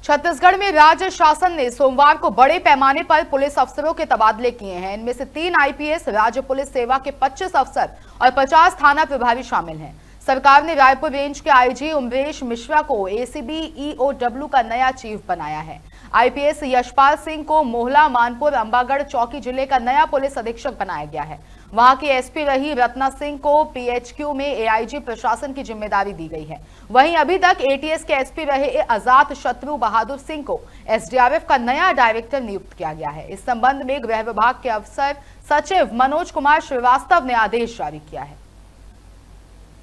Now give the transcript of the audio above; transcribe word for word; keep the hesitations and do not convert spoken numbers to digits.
छत्तीसगढ़ में राज्य शासन ने सोमवार को बड़े पैमाने पर पुलिस अफसरों के तबादले किए हैं। इनमें से तीन आईपीएस, राज्य पुलिस सेवा के पच्चीस अफसर और पचास थाना प्रभारी शामिल हैं। सरकार ने रायपुर रेंज के आईजी उमेश मिश्रा को एसीबी ईओडब्ल्यू का नया चीफ बनाया है। आईपीएस यशपाल सिंह को मोहला मानपुर अंबागढ़ चौकी जिले का नया पुलिस अधीक्षक बनाया गया है। वहां की एसपी रही रत्ना सिंह को पीएचक्यू में एआईजी प्रशासन की जिम्मेदारी दी गई है। वहीं अभी तक एटीएस के एसपी रहे अजात शत्रु बहादुर सिंह को एसडीआरएफ का नया डायरेक्टर नियुक्त किया गया है। इस संबंध में गृह विभाग के अफसर सचिव मनोज कुमार श्रीवास्तव ने आदेश जारी किया है।